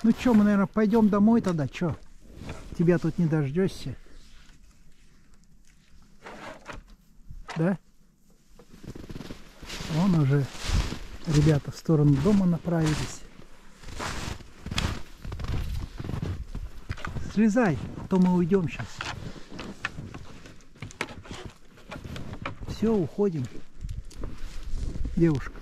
Ну что, мы, наверное, пойдем домой тогда, что? Тебя тут не дождешься. Да? Вон уже ребята в сторону дома направились. Слезай, а то мы уйдем сейчас. Все, уходим. Девушка.